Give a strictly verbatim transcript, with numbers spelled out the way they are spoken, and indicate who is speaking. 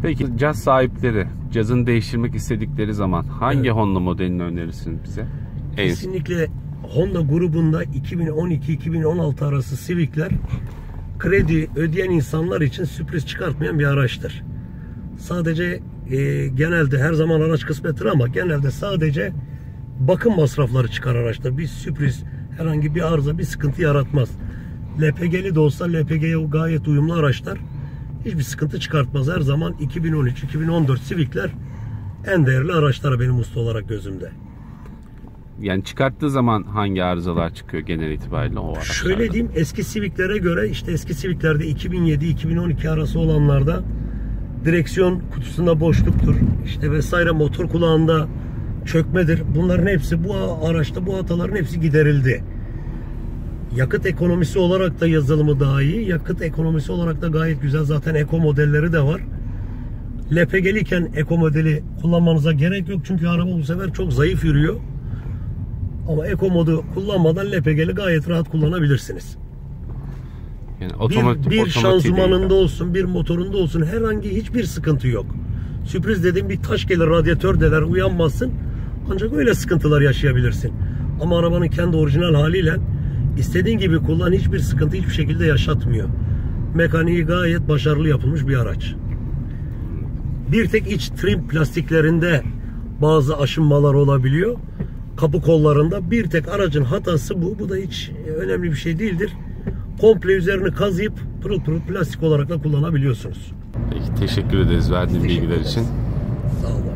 Speaker 1: Peki caz sahipleri cazını değiştirmek istedikleri zaman hangi evet. Honda modelini önerirsin bize?
Speaker 2: Kesinlikle Honda grubunda iki bin on iki iki bin on altı arası Civic'ler kredi ödeyen insanlar için sürpriz çıkartmayan bir araçtır. Sadece e, genelde her zaman araç kısmettir ama genelde sadece bakım masrafları çıkar araçta. Bir sürpriz, herhangi bir arıza, bir sıkıntı yaratmaz. L P G'li de olsa L P G'ye gayet uyumlu araçlar. Hiçbir sıkıntı çıkartmaz. Her zaman iki bin on üç iki bin on dört Civic'ler en değerli araçlar benim usta olarak gözümde.
Speaker 1: Yani çıkarttığı zaman hangi arızalar çıkıyor genel itibariyle o araçlarda?
Speaker 2: Şöyle diyeyim, eski Civic'lere göre işte eski Civic'lerde iki bin yedi iki bin on iki arası olanlarda direksiyon kutusunda boşluktur, işte vesaire, motor kulağında çökmedir. Bunların hepsi bu araçta, bu hataların hepsi giderildi. Yakıt ekonomisi olarak da yazılımı daha iyi. Yakıt ekonomisi olarak da gayet güzel. Zaten Eco modelleri de var. L P G'liyken Eco modeli kullanmanıza gerek yok. Çünkü araba bu sefer çok zayıf yürüyor. Ama Eco modu kullanmadan L P G'li gayet rahat kullanabilirsiniz.
Speaker 1: Yani otomatik,
Speaker 2: bir bir şanzımanında olsun, bir motorunda olsun herhangi hiçbir sıkıntı yok. Sürpriz dediğim bir taş gelir, radyatör deler, uyanmazsın. Ancak öyle sıkıntılar yaşayabilirsin. Ama arabanın kendi orijinal haliyle istediğin gibi kullan, hiçbir sıkıntı hiçbir şekilde yaşatmıyor. Mekaniği gayet başarılı yapılmış bir araç. Bir tek iç trim plastiklerinde bazı aşınmalar olabiliyor. Kapı kollarında bir tek aracın hatası bu. Bu da hiç önemli bir şey değildir. Komple üzerini kazıyıp pırıl pırıl plastik olarak da kullanabiliyorsunuz.
Speaker 1: Peki, teşekkür ederiz verdiğin bilgiler için.
Speaker 2: Sağ olun.